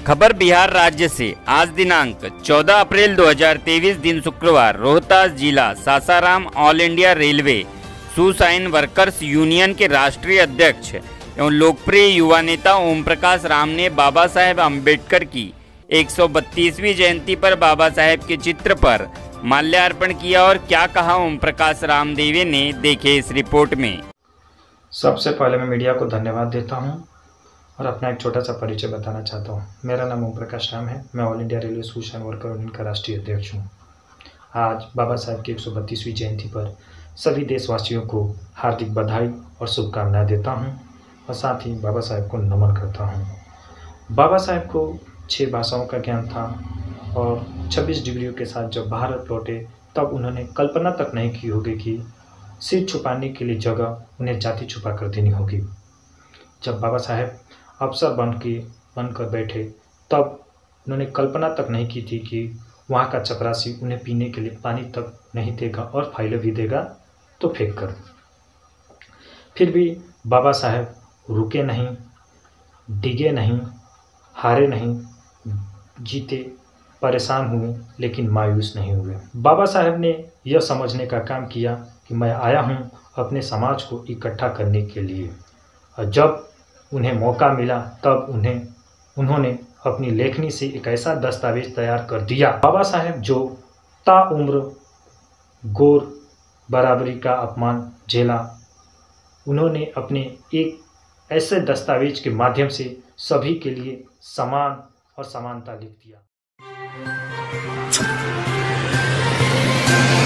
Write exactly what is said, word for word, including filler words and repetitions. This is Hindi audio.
खबर बिहार राज्य से। आज दिनांक चौदह अप्रैल दो हज़ार तेईस दिन शुक्रवार रोहतास जिला सासाराम ऑल इंडिया रेलवे सुसाइन वर्कर्स यूनियन के राष्ट्रीय अध्यक्ष एवं लोकप्रिय युवा नेता ओम प्रकाश राम ने बाबा साहेब अम्बेडकर की एक सौ बत्तीसवीं जयंती पर बाबा साहेब के चित्र पर माल्यार्पण किया। और क्या कहा ओम प्रकाश रामदेवे ने, देखे इस रिपोर्ट में। सबसे पहले मैं मीडिया को धन्यवाद देता हूं और अपना एक छोटा सा परिचय बताना चाहता हूं। मेरा नाम ओम प्रकाश राम है। मैं ऑल इंडिया रेलवे सुसाइन वर्कर यूनियन का राष्ट्रीय अध्यक्ष हूं। आज बाबा साहेब की एक सौ बत्तीसवीं जयंती पर सभी देशवासियों को हार्दिक बधाई और शुभकामनाएं देता हूं और साथ ही बाबा साहेब को नमन करता हूं। बाबा साहेब को छः भाषाओं का ज्ञान था और छब्बीस डिग्रियों के साथ जब भारत लौटे तब उन्होंने कल्पना तक नहीं की होगी कि सिर छुपाने के लिए जगह उन्हें जाति छुपा कर देनी होगी। जब बाबा साहेब अफसर बन के बनकर बैठे तब उन्होंने कल्पना तक नहीं की थी कि वहाँ का चपरासी उन्हें पीने के लिए पानी तक नहीं देगा और फाइलें भी देगा तो फेंक कर। फिर भी बाबा साहेब रुके नहीं, डिगे नहीं, हारे नहीं, जीते, परेशान हुए लेकिन मायूस नहीं हुए। बाबा साहेब ने यह समझने का काम किया कि मैं आया हूँ अपने समाज को इकट्ठा करने के लिए, और जब उन्हें मौका मिला तब उन्हें उन्होंने अपनी लेखनी से एक ऐसा दस्तावेज तैयार कर दिया। बाबा साहेब जो ताउम्र गोर बराबरी का अपमान झेला, उन्होंने अपने एक ऐसे दस्तावेज के माध्यम से सभी के लिए समान और समानता लिख दिया।